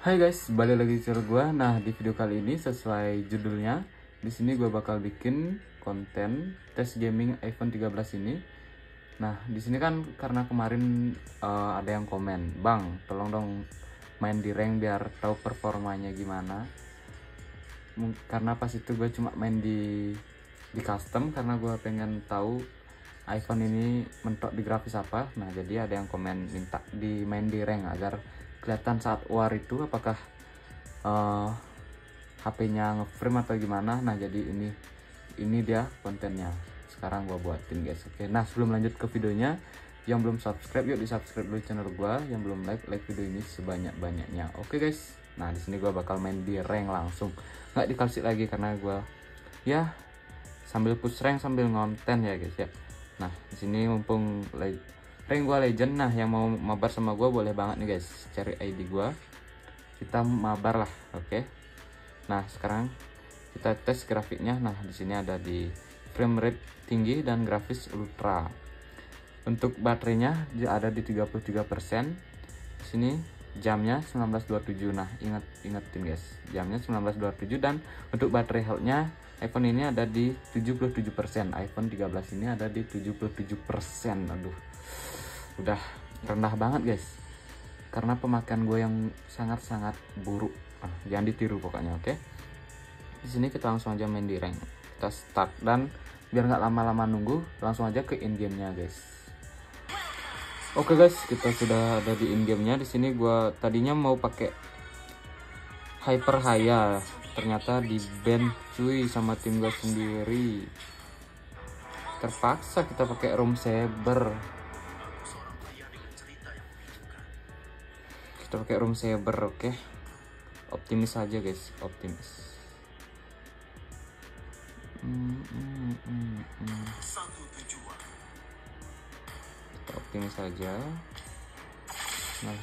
Hai guys, balik lagi di channel gue. Nah, di video kali ini sesuai judulnya, di sini gue bakal bikin konten tes gaming iPhone 13 ini. Nah, di sini kan karena kemarin ada yang komen, "Bang, tolong dong main di rank biar tahu performanya gimana." Karena pas itu gue cuma main di custom karena gue pengen tahu iPhone ini mentok di grafis apa. Nah, jadi ada yang komen minta di main di rank agar kelihatan saat war itu apakah HP-nya ngeframe atau gimana. Nah, jadi ini dia kontennya. Sekarang gua buatin guys. Oke. Nah, sebelum lanjut ke videonya, yang belum subscribe yuk di subscribe dulu channel gua, yang belum like video ini sebanyak-banyaknya. Oke guys. Nah, di sini gua bakal main di rank langsung. Nggak dikasih lagi karena gua ya sambil push rank sambil ngonten ya guys ya. Nah, di sini mumpung rank gua legend. Nah, yang mau mabar sama gua boleh banget nih guys, cari ID gua, kita mabar lah. Oke. Nah, sekarang kita tes grafiknya. Nah, di sini ada di frame rate tinggi dan grafis ultra. Untuk baterainya ada di 33%. Di sini jamnya 19.27. Nah, ingetin guys, jamnya 19.27. Dan untuk baterai health-nya iPhone ini ada di 77%. iPhone 13 ini ada di 77%. Aduh, udah rendah banget guys, karena pemakaian gue yang sangat-sangat buruk. Jangan ditiru pokoknya. Oke. Di sini kita langsung aja main di rank. Kita start, dan biar nggak lama-lama nunggu, langsung aja ke in game-nya guys. Oke guys, kita sudah ada di in game-nya. Di sini gue tadinya mau pakai Hyper Haya, ternyata di ban cuy sama tim gue sendiri. Terpaksa kita pakai Room Saber. Kita pakai Room Saber. Oke. Optimis aja guys, optimis. Kita optimis aja. Nah,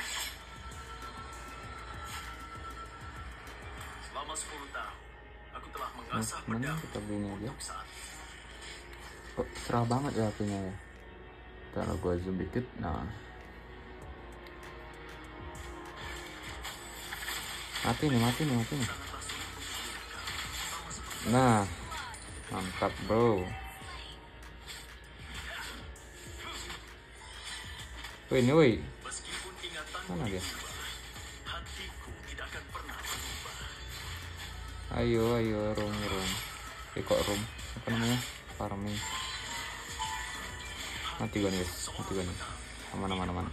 selama 10 tahun aku telah mengasah pedang kita beli aja. untuk saat ini. Kok cerah banget ya HP-nya ya. Kalau gua zoom dikit. Nah, mati nih. Nah, mantap bro. Wih, ini wih. Meskipun ingatanku Mana dia? berubah, hatiku tidak akan pernah berubah. Ayo room. Kok room? Apa namanya? Farming. Mati gua nih guys. Aman.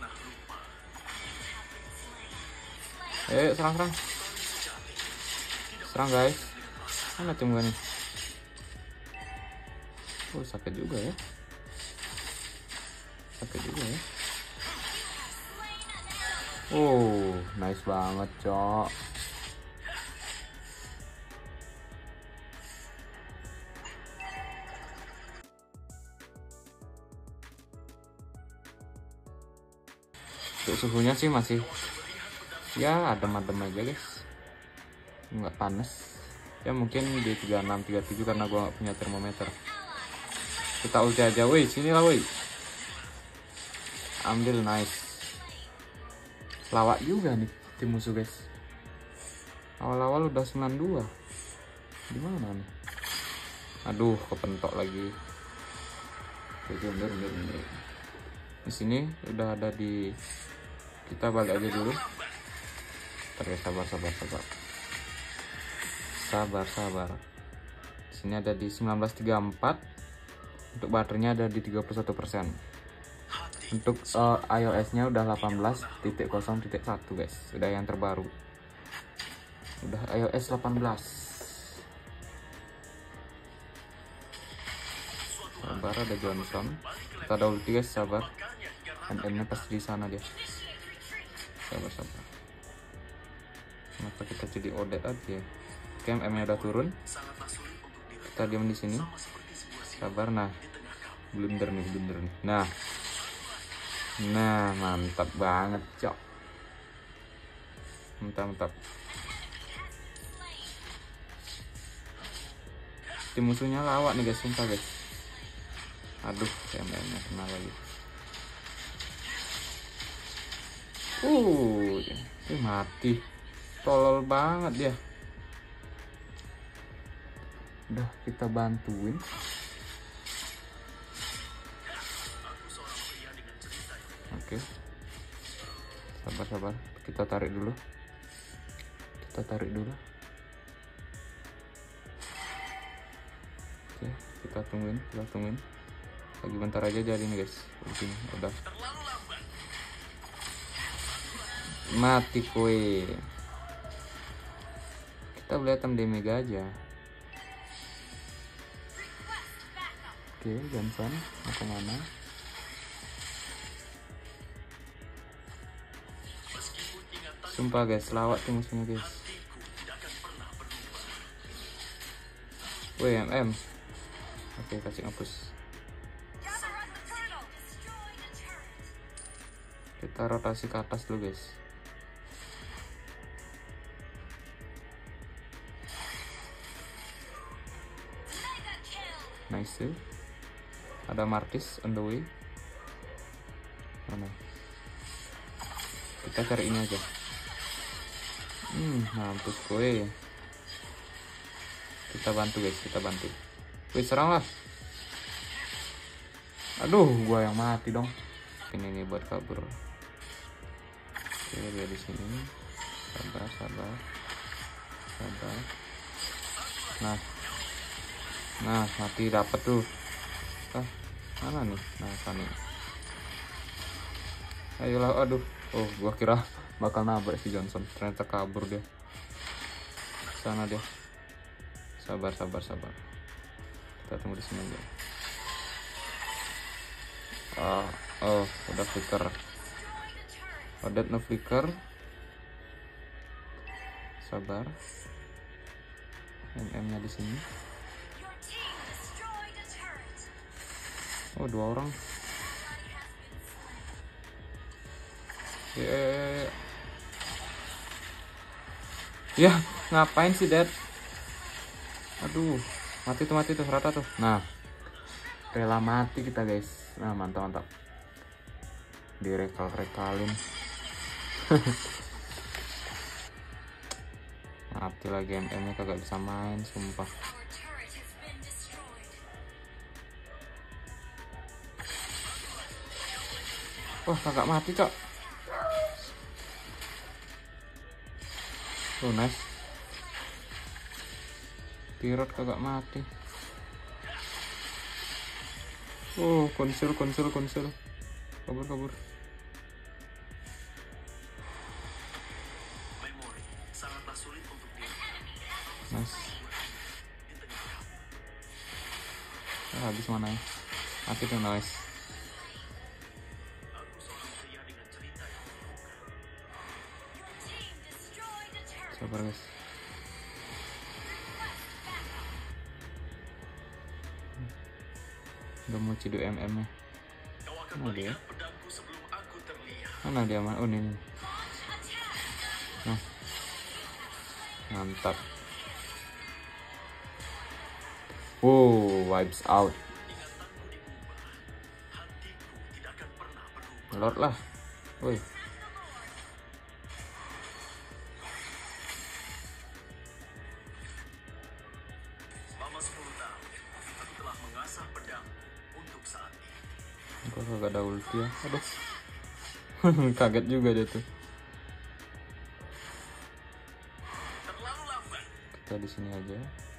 Serang guys. Mana tim gua nih? Oh, sakit juga ya. Oh, nice banget, cok. Untuk suhunya sih masih ya adem-adem aja guys, nggak panas ya, mungkin di 36 37 karena gua nggak punya termometer. Kita ulti aja, woi sini lah woi, ambil. Nice, lawak juga nih tim musuh guys. Awal-awal udah 92. Gimana nih? Aduh, kepentok lagi. Bener. Di sini udah ada di, kita balik aja dulu. Sabar. Di sini ada di 1934. Untuk baterainya ada di 31%. Untuk iOS-nya udah 18.0.1 guys. Udah yang terbaru. Udah iOS 18. Sabar, ada Johnson. Kita ada ulti guys, sabar. MM-nya pasti di sana dia. Sabar. Kenapa kita jadi odet aja? Oke, MM-nya udah turun. Kita diam di sini. Sabar. Nah, blunder nih. Nah, mantap banget, cok. Mantap. Tim musuhnya lawak nih guys, sumpah guys. Aduh, MM-nya kena lagi. Mati. tolol banget dia. Udah kita bantuin. Oke. Sabar. Kita tarik dulu. Oke, kita tungguin. Lagi bentar aja jadi nih guys. Begini, udah. Mati kue. Kita boleh item damage aja. Oke, Johnson mau kemana? Sumpah guys, lawak tuh musuhnya guys. Wih, MM. Oke, kasih ngapus. Kita rotasi ke atas dulu guys. Nice. Ada Martis on the way. Mana? Kita cari ini aja. Mampus gue. Kita bantu guys, Wih, serang lah. Aduh, gua yang mati dong. Ini buat kabur. Oke, dia di sini. Sabar. Nah, mati dapat tuh. Mana nih? Nah, sana. Ayolah, aduh. Oh, gua kira bakal nabrak si Johnson. Ternyata kabur dia. Sana dia. Sabar. Kita tunggu di sini aja. Udah flicker. Udah no flicker. Sabar. MM-nya di sini. Oh, 2 orang. Ya, ngapain sih Dad? Aduh, mati tuh rata tuh. Nah, rela mati kita guys. Nah, mantap. Direkal-rekalin. Mati lagi, MM-nya kagak bisa main, sumpah. Wah, kagak mati, Cok. Oh, nice. Pirot kagak mati. Oh, konsil. Kabur. Nice. Habis mana ya? Mati tuh, nice. Sabar guys. Udah mau ciduk MM nya. Mana dia? Oh, ini. Nah, mantap. Wipes out. Lord lah. Woi. Kok kagak ada ulti ya? Aduh. Kaget juga dia tuh. Kita di sini aja.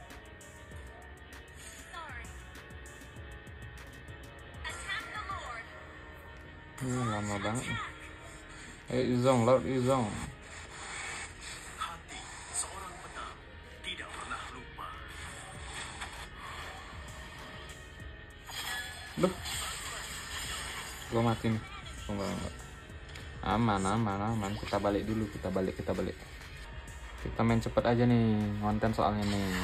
Lama banget nih. Izong, Lord Izong. Hati seorang pedang tidak pernah lupa. Duh. Gua mati nih. Enggak. Aman. Kita balik dulu, kita balik. Kita main cepet aja nih, konten soalnya nih.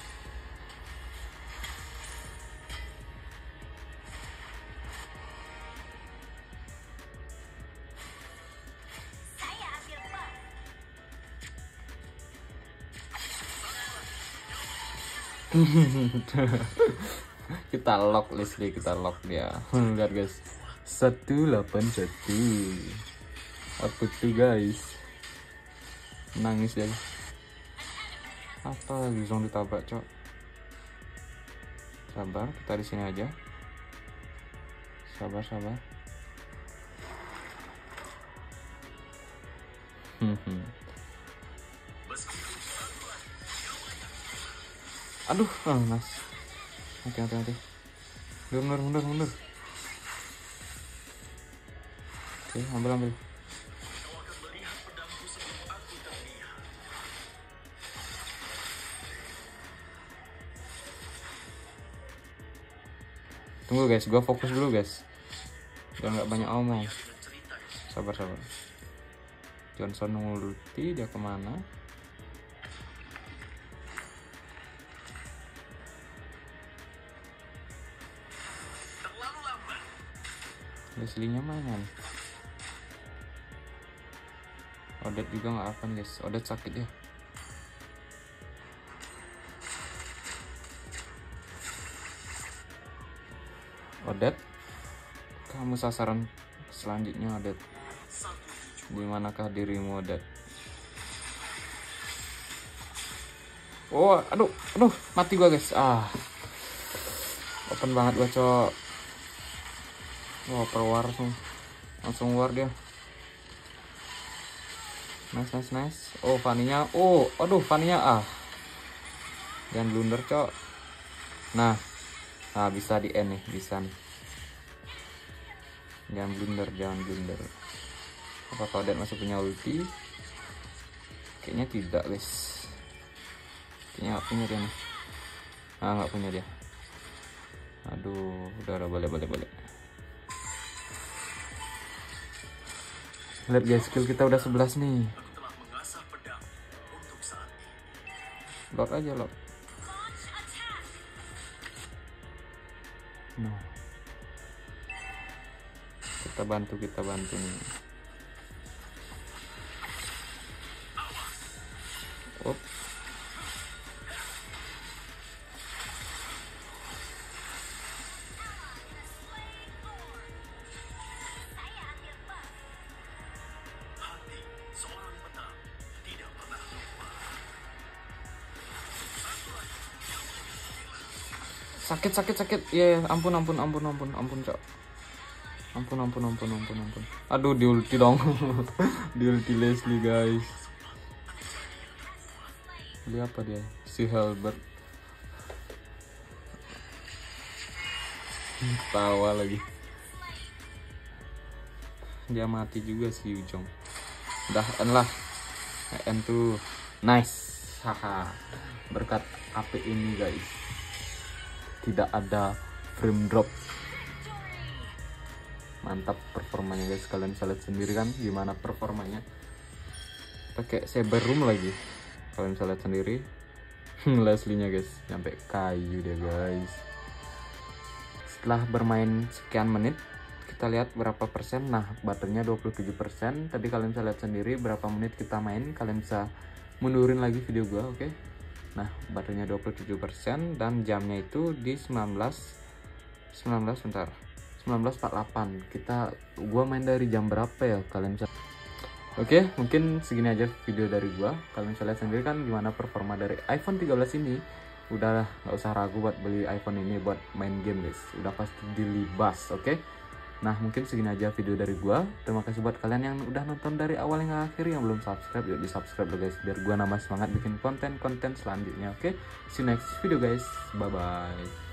Kita lock Leslie, kita lock dia. Lihat guys, 181. Apa tuh guys? Nangis dia. Apa lagi Zong ditabrak, cok. Sabar, kita di sini aja. Sabar. Aduh, mas. Hati. Mundur. Oke, ambil. Tunggu guys, gua fokus dulu guys. Biar nggak banyak omong. Sabar. Johnson ulti, dia kemana? Leslie-nya mana? Odet juga nggak akan guys. Odet sakit ya. Odet, kamu sasaran selanjutnya Odet. Dimanakah dirimu Odet? Oh, aduh, mati gua guys. Open banget gua, cok. Wow, perwar langsung war dia. Nice. Oh, Fanny-nya. Oh, aduh, Fanny-nya. Jangan blunder, cok. Nah, bisa di end nih, bisa nih. Jangan blunder. Apakah Odet masih punya ulti? Kayaknya tidak, guys. Kayaknya nggak punya dia nih. Nggak punya dia. Aduh, udah balik. Lihat guys, skill kita udah 11 nih. Lock aja. No. Kita bantu nih. Up. Sakit. Ya, ampun, cok. Ampun. Aduh, di ulti dong. Di ulti Leslie, guys. Beli apa dia? Si Halbert. Tawa lagi. Dia mati juga si Ujong. Udah end lah. End tuh. Nice. Haha. Berkat AP ini guys, tidak ada frame drop. Mantap performanya guys. Kalian bisa lihat sendiri kan gimana performanya. Pakai saber room lagi. Kalian bisa lihat sendiri. Leslie-nya guys, sampai kayu dia guys. Setelah bermain sekian menit, kita lihat berapa persen. Nah, butternya 27%. Tadi kalian bisa lihat sendiri berapa menit kita main. Kalian bisa mundurin lagi video gua, oke? Nah, butternya 27% dan jamnya itu di 19:48. Gua main dari jam berapa ya? Kalian bisa. Oke, mungkin segini aja video dari gua. Kalian bisa lihat sendiri kan gimana performa dari iPhone 13 ini. Udah nggak usah ragu buat beli iPhone ini buat main game guys. Udah pasti dilibas, oke? Nah, mungkin segini aja video dari gua. Terima kasih buat kalian yang udah nonton dari awal hingga akhir. Yang belum subscribe, yuk di subscribe dulu guys, biar gua nambah semangat bikin konten-konten selanjutnya, oke? See you next video guys. Bye bye.